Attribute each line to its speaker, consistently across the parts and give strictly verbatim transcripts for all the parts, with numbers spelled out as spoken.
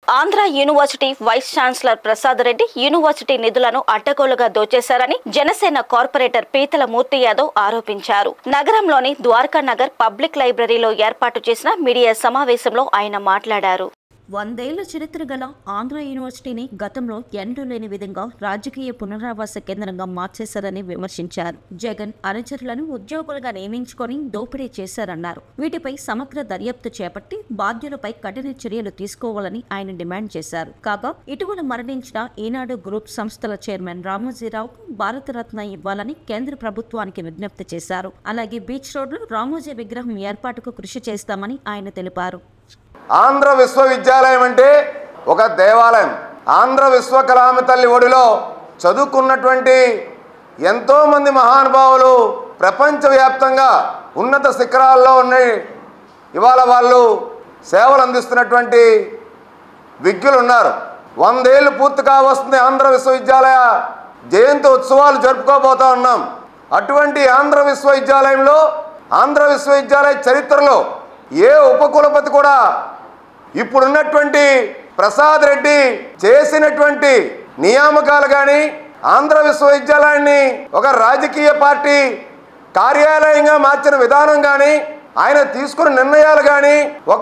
Speaker 1: Andhra university vice chancellor Prasad Reddy university నిధులను అడ్డగోలుగా దోచేశారని Janasena corporator పీతల మూర్తి యాదవ్ ఆరోపించారు. నగరంలోని ద్వారకా నగర్ పబ్లిక్ లైబ్రరీలో ఏర్పాటు చేసిన మీడియా సమావేశంలో ఆయన మాట్లాడారు. వందేళ్ల చరిత్ర గల ఆంధ్ర యూనివర్సిటీని గతంలో ఎన్నడూ లేని విధంగా రాజకీయ పునరావాస కేంద్రంగా మార్చేశారని విమర్శించారు. జగన్ అనుచరులను ఉద్యోగులుగా నియమించుకొని దోపిడీ చేశారన్నారు. వీటిపై సమగ్ర దర్యాప్తు చేపట్టి బాధ్యులపై కఠిన చర్యలు తీసుకోవాలని ఆయన డిమాండ్ చేశారు. కాగా ఇటీవల మరణించిన ఈనాడు గ్రూప్ సంస్థల చైర్మన్ రామోజీరావుకు భారతరత్న ఇవ్వాలని కేంద్ర ప్రభుత్వానికి విజ్ఞప్తి చేశారు. అలాగే బీచ్ రోడ్లో రామోజీ విగ్రహం ఏర్పాటుకు కృషి చేస్తామని ఆయన తెలిపారు.
Speaker 2: ఆంధ్ర విశ్వవిద్యాలయం అంటే ఒక దేవాలయం. ఆంధ్ర విశ్వకళామ తల్లి ఒడిలో చదువుకున్నటువంటి ఎంతోమంది మహానుభావులు ప్రపంచవ్యాప్తంగా ఉన్నత శిఖరాల్లో ఉన్నాయి. ఇవాళ వాళ్ళు సేవలు అందిస్తున్నటువంటి విజ్ఞులు ఉన్నారు. వందేళ్ళు పూర్తి కావస్తుంది ఆంధ్ర విశ్వవిద్యాలయ జయంతి ఉత్సవాలు జరుపుకోబోతా ఉన్నాం. అటువంటి ఆంధ్ర విశ్వవిద్యాలయంలో ఆంధ్ర విశ్వవిద్యాలయ చరిత్రలో ఏ ఉపకులపతి కూడా ఇప్పుడున్నటువంటి ప్రసాద్ రెడ్డి చేసినటువంటి నియామకాలు కానీ ఆంధ్ర విశ్వవిద్యాలయాన్ని ఒక రాజకీయ పార్టీ కార్యాలయంగా మార్చిన విధానం కానీ ఆయన తీసుకున్న నిర్ణయాలు కానీ ఒక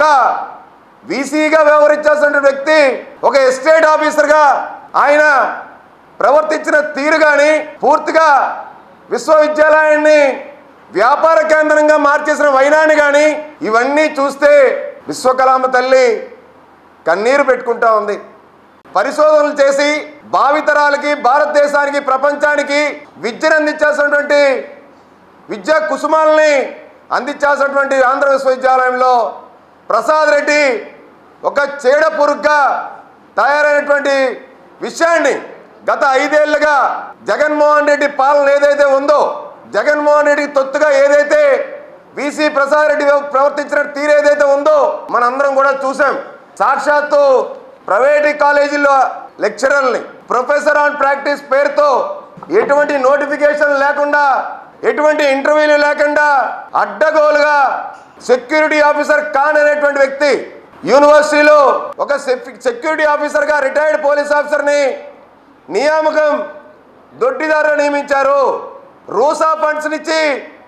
Speaker 2: వీసీగా వ్యవహరించాల్సిన వ్యక్తి ఒక ఎస్టేట్ ఆఫీసర్గా ఆయన ప్రవర్తించిన తీరు కానీ పూర్తిగా విశ్వవిద్యాలయాన్ని వ్యాపార కేంద్రంగా మార్చేసిన వైనాన్ని కానీ ఇవన్నీ చూస్తే విశ్వకళామ తల్లి కన్నీరు పెట్టుకుంటా ఉంది. పరిశోధనలు చేసి భావితరాలకి భారతదేశానికి ప్రపంచానికి విద్యను అందించాల్సినటువంటి విద్యా కుసుమాలని అందించాల్సినటువంటి ఆంధ్ర విశ్వవిద్యాలయంలో ప్రసాద్ రెడ్డి ఒక చీడ పురుగుగా తయారైనటువంటి విషయాన్ని గత ఐదేళ్లుగా జగన్మోహన్ రెడ్డి పాలన ఏదైతే ఉందో జగన్మోహన్ రెడ్డికి తొత్తుగా ఏదైతే వీసీ ప్రసాద్ రెడ్డి ప్రవర్తించిన తీరు ఏదైతే ఉందో మనందరం కూడా చూసాం. సాక్షాత్తు ప్రైవేట్ కాలేజీల్లో లెక్చరర్ని ప్రొఫెసర్ ఆన్ ప్రాక్టీస్ పేరుతో ఎటువంటి నోటిఫికేషన్ లేకుండా ఎటువంటి ఇంటర్వ్యూలు లేకుండా అడ్డగోలుగా సెక్యూరిటీ ఆఫీసర్ ఖాన్ అనేటువంటి వ్యక్తి యూనివర్సిటీలో ఒక సెక్యూరిటీ ఆఫీసర్గా రిటైర్డ్ పోలీస్ ఆఫీసర్ని నియామకం దొడ్డిదారులు నియమించారు. రూసా ఫండ్స్ ఇచ్చి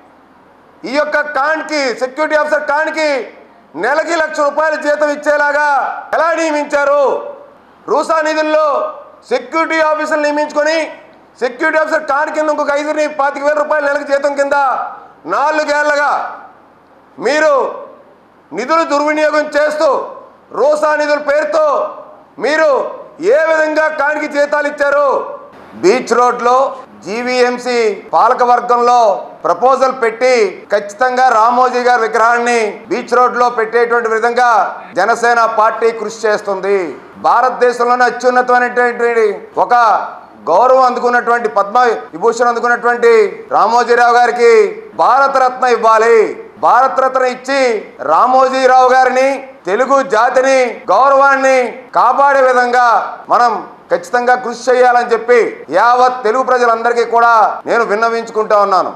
Speaker 2: ఈ యొక్క ఖాన్కి సెక్యూరిటీ ఆఫీసర్ ఖాన్కి నెలకి లక్ష రూపాయల జీతం ఇచ్చేలాగా ఎలా నియమించారు? రూసా నిధుల్లో సెక్యూరిటీ ఆఫీసర్ నియమించుకొని సెక్యూరిటీ ఆఫీసర్ ఖాన్ కింద ఇంకొక ఐదుని పాతిక వేల రూపాయల నెలకి జీతం కింద నాలుగేళ్లగా మీరు నిధులు దుర్వినియోగం చేస్తూ రూసా నిధుల పేరుతో మీరు ఏ విధంగా ఖాన్కి జీతాలు ఇచ్చారు? బీచ్ రోడ్లో జీవీఎంసీ పాలకవర్గంలో ప్రపోజల్ పెట్టి ఖచ్చితంగా రామోజీ గారి విగ్రహాన్ని బీచ్ రోడ్లో పెట్టేటువంటి విధంగా జనసేన పార్టీ కృషి చేస్తుంది. భారతదేశంలోనే అత్యున్నతమైనటువంటి ఒక గౌరవం అందుకున్నటువంటి పద్మ విభూషణ్ అందుకున్నటువంటి రామోజీరావు గారికి భారతరత్న ఇవ్వాలి. భారతరత్న ఇచ్చి రామోజీరావు గారిని తెలుగు జాతిని గౌరవాన్ని కాపాడే విధంగా మనం ఖచ్చితంగా కృషి చేయాలని చెప్పి యావత్ తెలుగు ప్రజలందరికీ కూడా నేను విన్నవించుకుంటా ఉన్నాను.